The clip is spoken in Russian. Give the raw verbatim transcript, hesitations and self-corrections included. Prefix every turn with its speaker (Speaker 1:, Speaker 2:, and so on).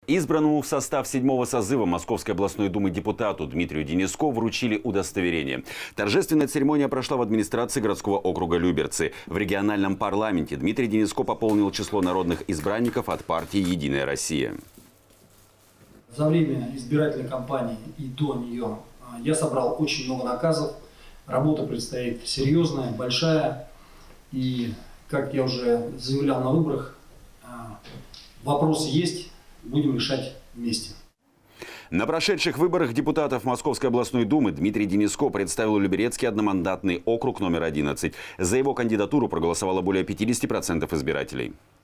Speaker 1: Избранному в состав седьмого созыва Московской областной думы депутату Дмитрию Дениско вручили удостоверение. Торжественная церемония прошла в администрации городского округа Люберцы. В региональном парламенте Дмитрий Дениско пополнил число народных избранников от партии «Единая Россия».
Speaker 2: За время избирательной кампании и до нее я собрал очень много наказов. Работа предстоит серьезная, большая. И, как я уже заявлял на выборах, вопросы есть. Будем решать вместе.
Speaker 1: На прошедших выборах депутатов Московской областной думы Дмитрий Дениско представил Люберецкий одномандатный округ номер одиннадцать. За его кандидатуру проголосовало более пятидесяти процентов избирателей.